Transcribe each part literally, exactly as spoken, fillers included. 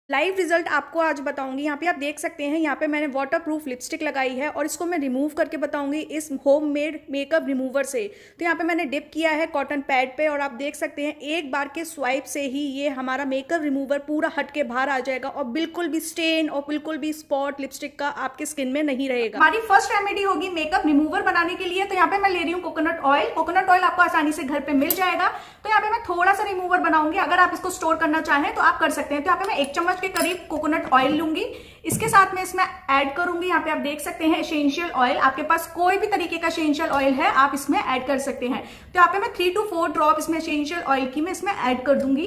Live result आपको आज बताऊंगी। यहाँ पे आप देख सकते हैं, यहाँ पे मैंने वाटर प्रूफ लिपस्टिक लगाई है और इसको मैं रिमूव करके बताऊंगी इस होममेड मेकअप रिमूवर से। तो यहाँ पे मैंने डिप किया है कॉटन पैड पे और आप देख सकते हैं एक बार के स्वाइप से ही ये हमारा मेकअप रिमूवर पूरा हट के बाहर आ जाएगा और बिल्कुल भी स्टेन और बिल्कुल भी स्पॉट लिपस्टिक का आपके स्किन में नहीं रहेगा। हमारी फर्स्ट रेमेडी होगी मेकअप रिमूवर बनाने के लिए। तो यहाँ पे मैं ले रही हूँ कोकोनट ऑयल। कोकोनट ऑयल आपको आसानी से घर पे मिल जाएगा। तो यहाँ पे मैं थोड़ा सा रिमूवर बनाऊंगी, अगर आप इसको स्टोर करना चाहें तो आप कर सकते हैं। तो यहाँ पे मैं एक चम्मच के करीब कोकोनट ऑयल लूंगी। इसके साथ में इसमें ऐड करूंगी, यहाँ पे आप देख सकते हैं एसेंशियल ऑयल। आपके पास कोई भी तरीके का एसेंशियल ऑयल है आप इसमें ऐड कर सकते हैं। तो यहाँ पे मैं थ्री टू फोर ड्रॉप इसमें एसेंशियल ऑयल की मैं इसमें ऐड कर दूंगी।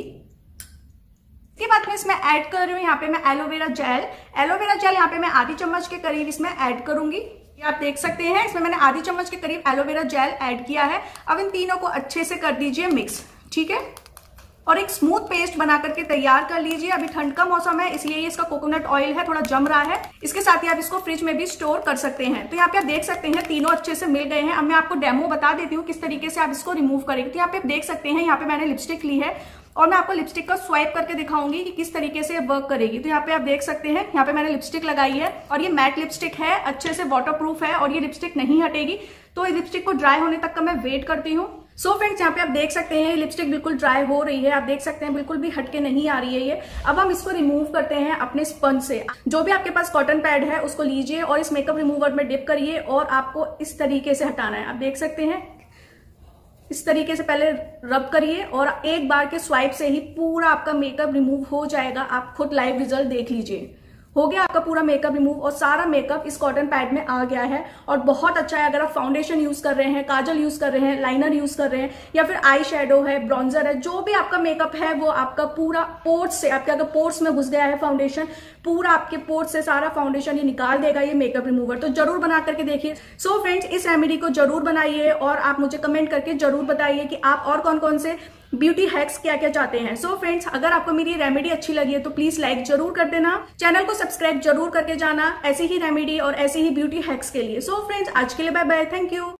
इसके बाद में इसमें ऐड कर रही हूँ यहाँ पे मैं एलोवेरा जेल। एलोवेरा जेल यहाँ पे मैं आधी चम्मच के करीब इसमें ऐड करूंगी। ये आप देख सकते हैं इसमें मैंने आधी चम्मच के करीब एलोवेरा जेल ऐड किया है। अब इन तीनों को अच्छे से कर दीजिए मिक्स, ठीक है, और एक स्मूथ पेस्ट बना करके तैयार कर लीजिए। अभी ठंड का मौसम है इसलिए ये इसका कोकोनट ऑयल है, थोड़ा जम रहा है। इसके साथ ही आप इसको फ्रिज में भी स्टोर कर सकते हैं। तो यहाँ पे आप देख सकते हैं तीनों अच्छे से मिल गए हैं। अब मैं आपको डेमो बता देती हूँ किस तरीके से आप इसको रिमूव करेंगे। तो यहाँ पे आप देख सकते हैं यहाँ पे मैंने लिपस्टिक ली है और मैं आपको लिपस्टिक का स्वाइप करके दिखाऊंगी कि किस तरीके से वर्क करेगी। तो यहाँ पे आप देख सकते हैं यहाँ पे मैंने लिपस्टिक लगाई है और ये मैट लिपस्टिक है, अच्छे से वाटर प्रूफ है और ये लिपस्टिक नहीं हटेगी। तो इस लिपस्टिक को ड्राई होने तक का मैं वेट करती हूँ। सो फ्रेंड्स यहाँ पे आप देख सकते हैं लिपस्टिक बिल्कुल ड्राई हो रही है। आप देख सकते हैं बिल्कुल भी हटके नहीं आ रही है ये। अब हम इसको रिमूव करते हैं अपने स्पंज से। जो भी आपके पास कॉटन पैड है उसको लीजिए और इस मेकअप रिमूवर में डिप करिए और आपको इस तरीके से हटाना है। आप देख सकते हैं इस तरीके से पहले रब करिए और एक बार के स्वाइप से ही पूरा आपका मेकअप रिमूव हो जाएगा। आप खुद लाइव रिजल्ट देख लीजिए। हो गया आपका पूरा मेकअप रिमूव और सारा मेकअप इस कॉटन पैड में आ गया है और बहुत अच्छा है। अगर आप फाउंडेशन यूज कर रहे हैं, काजल यूज कर रहे हैं, लाइनर यूज कर रहे हैं या फिर आई शेडो है, ब्रॉन्जर है, जो भी आपका मेकअप है वो आपका पूरा पोर्स से, आपके अगर पोर्स में घुस गया है फाउंडेशन, पूरा आपके पोर्स से सारा फाउंडेशन ये निकाल देगा ये मेकअप रिमूवर। तो जरूर बना करके देखिए। सो फ्रेंड्स इस रेमेडी को जरूर बनाइए और आप मुझे कमेंट करके जरूर बताइए कि आप और कौन कौन से ब्यूटी हैक्स क्या क्या चाहते हैं। सो so फ्रेंड्स अगर आपको मेरी रेमेडी अच्छी लगी है तो प्लीज लाइक जरूर कर देना, चैनल को सब्सक्राइब जरूर करके जाना ऐसी ही रेमेडी और ऐसी ही ब्यूटी हैक्स के लिए। सो so फ्रेंड्स आज के लिए बाय बाय, थैंक यू।